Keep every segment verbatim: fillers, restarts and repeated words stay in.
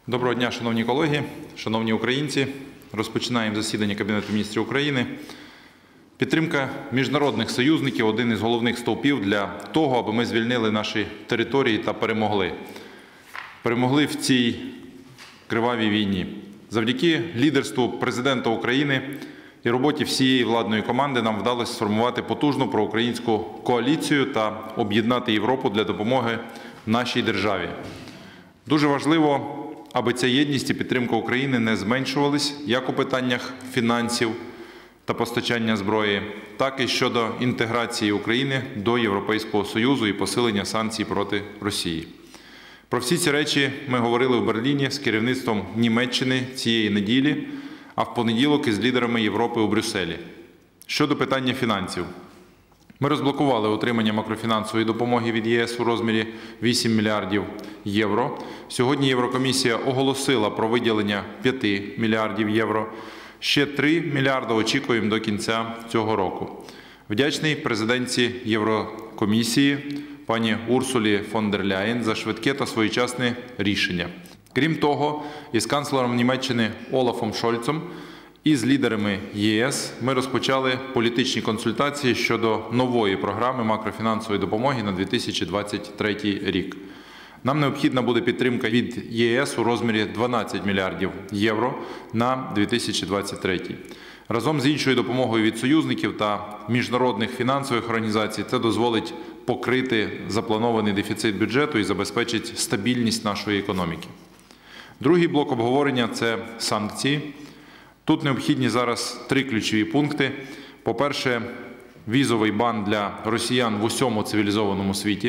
Доброго дня, шановні колеги, шановні українці. Розпочинаємо засідання Кабінету міністрів України. Підтримка міжнародних союзників – один із головних стовпів для того, аби ми звільнили наші території та перемогли. Перемогли в цій кривавій війні. Завдяки лідерству президента України і роботі всієї владної команди нам вдалося сформувати потужну проукраїнську коаліцію та об'єднати Європу для допомоги нашій державі. Дуже важливо, аби ця єдність і підтримка України не зменшувались як у питаннях фінансів та постачання зброї, так і щодо інтеграції України до Європейського Союзу і посилення санкцій проти Росії. Про всі ці речі ми говорили в Берліні з керівництвом Німеччини цієї неділі, а в понеділок із лідерами Європи у Брюсселі. Щодо питання фінансів. Ми розблокували отримання макрофінансової допомоги від ЄС у розмірі вісім мільярдів євро. Сьогодні Єврокомісія оголосила про виділення п'ять мільярдів євро. Ще три мільярди очікуємо до кінця цього року. Вдячний президентці Єврокомісії пані Урсулі фон дер Ляєн за швидке та своєчасне рішення. Крім того, із канцлером Німеччини Олафом Шольцем і з лідерами ЄС ми розпочали політичні консультації щодо нової програми макрофінансової допомоги на дві тисячі двадцять третій рік. Нам необхідна буде підтримка від ЄС у розмірі дванадцять мільярдів євро на дві тисячі двадцять третій. Разом з іншою допомогою від союзників та міжнародних фінансових організацій це дозволить покрити запланований дефіцит бюджету і забезпечить стабільність нашої економіки. Другий блок обговорення – це санкції. Тут необхідні зараз три ключові пункти. По-перше, візовий бан для росіян в усьому цивілізованому світі.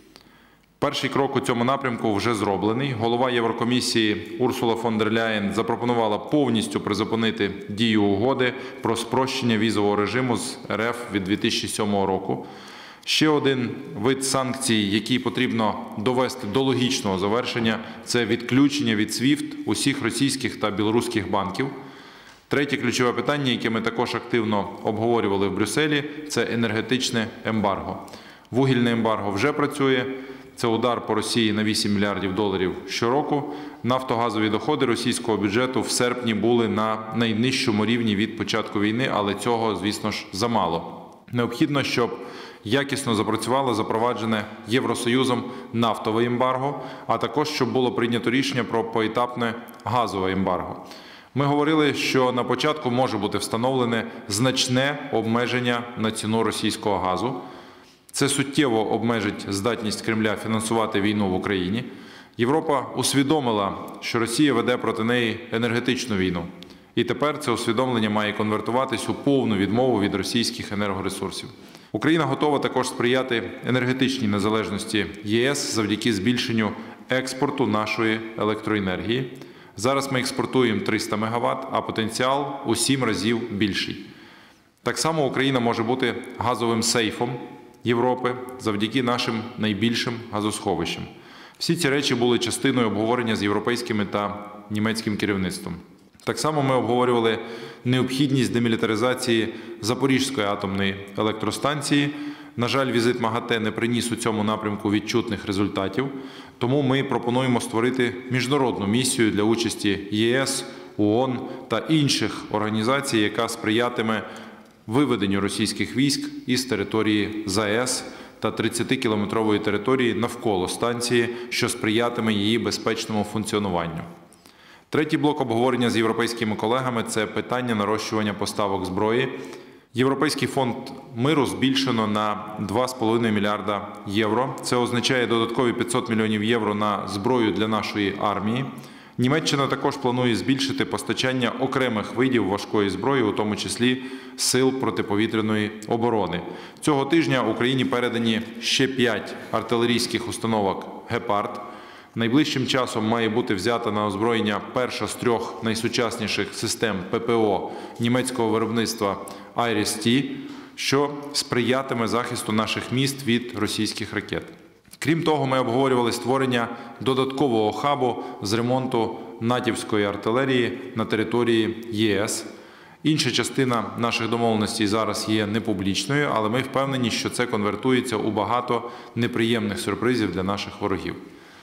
Перший крок у цьому напрямку вже зроблений. Голова Єврокомісії Урсула фон дер Ляєн запропонувала повністю призупинити дію угоди про спрощення візового режиму з РФ від дві тисячі сьомого року. Ще один вид санкцій, який потрібно довести до логічного завершення – це відключення від свіфт усіх російських та білоруських банків. Третє ключове питання, яке ми також активно обговорювали в Брюсселі – це енергетичне ембарго. Вугільне ембарго вже працює. Це удар по Росії на вісім мільярдів доларів щороку. Нафтогазові доходи російського бюджету в серпні були на найнижчому рівні від початку війни, але цього, звісно ж, замало. Необхідно, щоб якісно запрацювало запроваджене Євросоюзом нафтове ембарго, а також, щоб було прийнято рішення про поетапне газове ембарго. Ми говорили, що на початку може бути встановлене значне обмеження на ціну російського газу. Це суттєво обмежить здатність Кремля фінансувати війну в Україні. Європа усвідомила, що Росія веде проти неї енергетичну війну. І тепер це усвідомлення має конвертуватись у повну відмову від російських енергоресурсів. Україна готова також сприяти енергетичній незалежності ЄС завдяки збільшенню експорту нашої електроенергії. Зараз ми експортуємо триста мегаватт, а потенціал у сім разів більший. Так само Україна може бути газовим сейфом Європи завдяки нашим найбільшим газосховищам. Всі ці речі були частиною обговорення з європейськими та німецьким керівництвом. Так само ми обговорювали необхідність демілітаризації Запорізької атомної електростанції. На жаль, візит МАГАТЕ не приніс у цьому напрямку відчутних результатів, тому ми пропонуємо створити міжнародну місію для участі ЄС, ООН та інших організацій, яка сприятиме виведенню російських військ із території ЗАЕС та тридцятикілометрової території навколо станції, що сприятиме її безпечному функціонуванню. Третій блок обговорення з європейськими колегами – це питання нарощування поставок зброї. Європейський фонд миру збільшено на два з половиною мільярда євро. Це означає додаткові п'ятсот мільйонів євро на зброю для нашої армії. Німеччина також планує збільшити постачання окремих видів важкої зброї, у тому числі сил протиповітряної оборони. Цього тижня Україні передані ще п'ять артилерійських установок «Гепард». Найближчим часом має бути взята на озброєння перша з трьох найсучасніших систем ППО німецького виробництва «Айріс-Ті», що сприятиме захисту наших міст від російських ракет. Крім того, ми обговорювали створення додаткового хабу з ремонту натівської артилерії на території ЄС. Інша частина наших домовленостей зараз є непублічною, але ми впевнені, що це конвертується у багато неприємних сюрпризів для наших ворогів.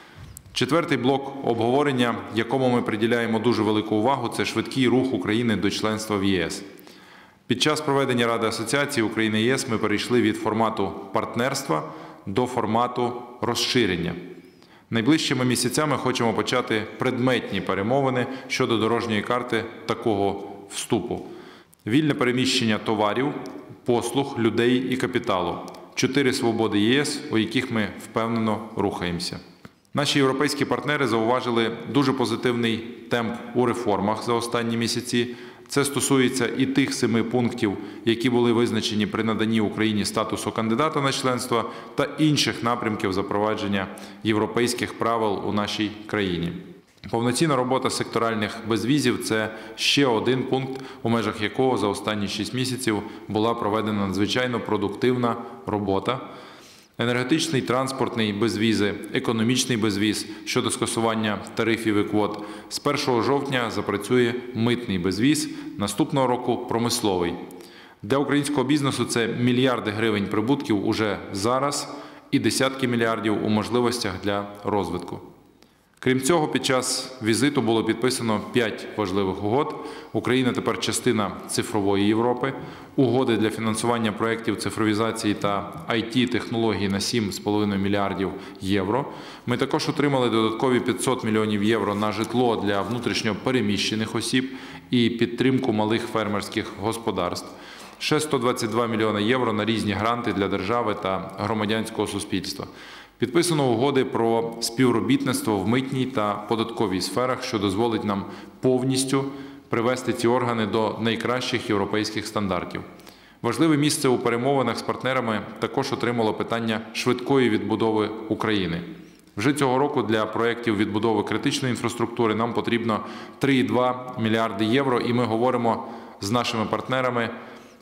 Четвертий блок обговорення, якому ми приділяємо дуже велику увагу, це швидкий рух України до членства в ЄС. Під час проведення Ради асоціації України-ЄС ми перейшли від формату партнерства до формату розширення. Найближчими місяцями хочемо почати предметні перемовини щодо дорожньої карти такого вступу. Вільне переміщення товарів, послуг, людей і капіталу. Чотири свободи ЄС, у яких ми впевнено рухаємося. Наші європейські партнери зауважили дуже позитивний темп у реформах за останні місяці. Це стосується і тих семи пунктів, які були визначені при наданні Україні статусу кандидата на членство, та інших напрямків запровадження європейських правил у нашій країні. Повноцінна робота секторальних безвізів – це ще один пункт, у межах якого за останні шість місяців була проведена надзвичайно продуктивна робота. Енергетичний, транспортний безвізи, економічний безвіз щодо скасування тарифів і квот. З першого жовтня запрацює митний безвіз, наступного року – промисловий. Для українського бізнесу це мільярди гривень прибутків уже зараз і десятки мільярдів у можливостях для розвитку. Крім цього, під час візиту було підписано п'ять важливих угод. Україна тепер частина цифрової Європи. Угоди для фінансування проєктів цифровізації та ай ті-технологій на сім з половиною мільярдів євро. Ми також отримали додаткові п'ятсот мільйонів євро на житло для внутрішньо переміщених осіб і підтримку малих фермерських господарств. Ще сто двадцять два мільйони євро на різні гранти для держави та громадянського суспільства. Підписано угоди про співробітництво в митній та податковій сферах, що дозволить нам повністю привести ці органи до найкращих європейських стандартів. Важливе місце у перемовинах з партнерами також отримало питання швидкої відбудови України. Вже цього року для проєктів відбудови критичної інфраструктури нам потрібно три цілих два мільярди євро, і ми говоримо з нашими партнерами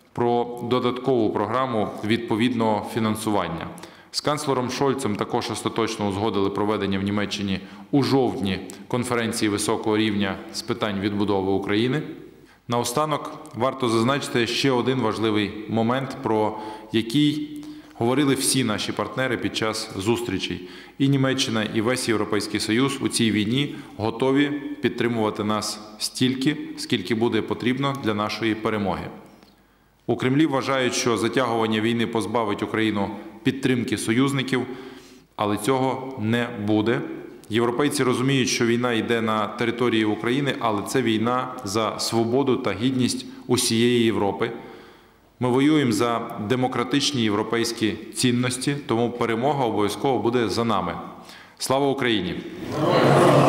про додаткову програму відповідного фінансування. З канцлером Шольцем також остаточно узгодили проведення в Німеччині у жовтні конференції високого рівня з питань відбудови України. Наостанок варто зазначити ще один важливий момент, про який говорили всі наші партнери під час зустрічей. І Німеччина, і весь Європейський Союз у цій війні готові підтримувати нас стільки, скільки буде потрібно для нашої перемоги. У Кремлі вважають, що затягування війни позбавить Україну підтримки союзників, але цього не буде. Європейці розуміють, що війна йде на території України, але це війна за свободу та гідність усієї Європи. Ми воюємо за демократичні європейські цінності, тому перемога обов'язково буде за нами. Слава Україні!